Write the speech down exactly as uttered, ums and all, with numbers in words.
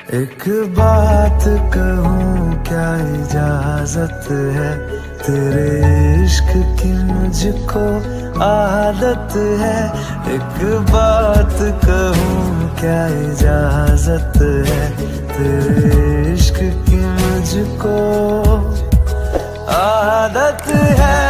एक बात कहूँ क्या इजाजत है, तेरे इश्क की मुझको आदत है। एक बात कहूँ क्या इजाजत है, तेरे इश्क की मुझको आदत है।